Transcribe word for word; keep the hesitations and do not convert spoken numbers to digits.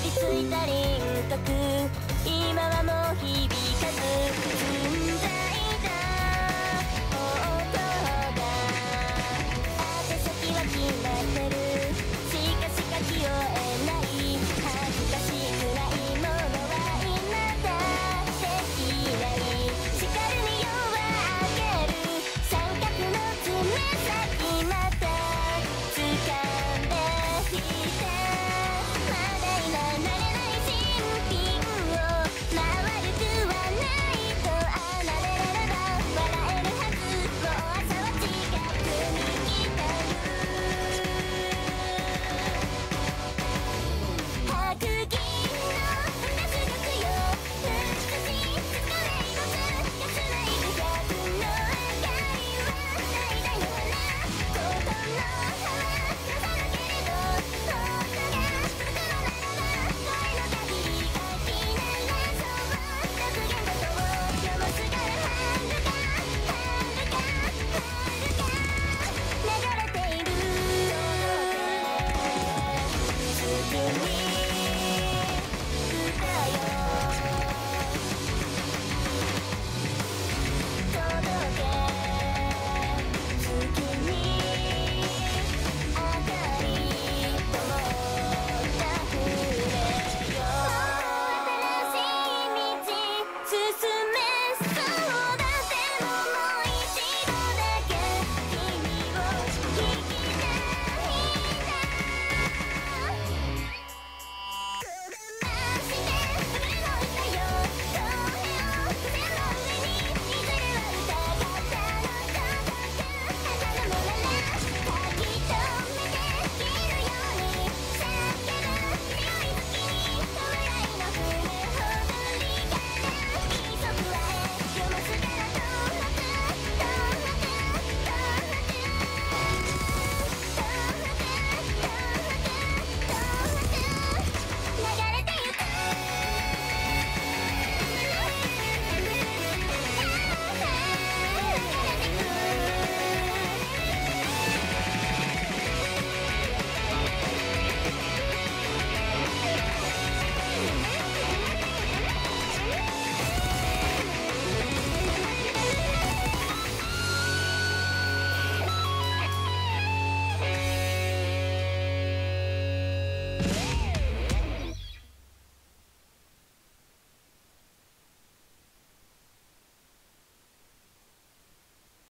ち着いた輪郭、今はもう響かず積んだいた方向が宛先は決まってる、しかし書き終えない、恥ずかしくないものは今だってできない、叱るに夜は明ける、三角の爪先また掴んできた、まだ今慣れない新品を回るくはないと離れれば笑えるはず、もう朝は近くに来たる、白銀の花すごくよ、美しいストレイのつやつないく百の明かりは最大の花、言の葉は黒さだけれど本当が吹くのならば声の限り書きならそう六弦ごとを読ますから遥か遥か遥か流れている月に歌よ届け月に明かり灯った船よ、新しい道進めそうだ、でももう一度だけ君を引き